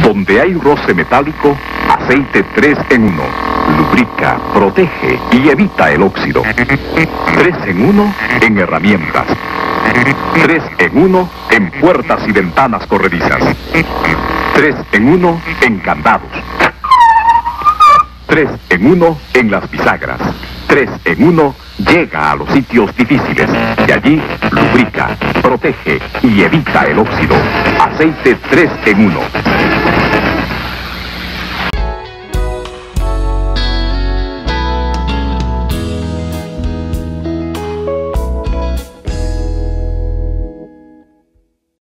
Donde hay roce metálico, aceite 3 en 1. Lubrica, protege y evita el óxido. 3 en 1 en herramientas. 3 en 1 en puertas y ventanas corredizas. 3 en 1 en candados. 3 en 1 en las bisagras. 3 en 1 llega a los sitios difíciles. De allí, lubrica, protege y evita el óxido. Aceite 3 en 1.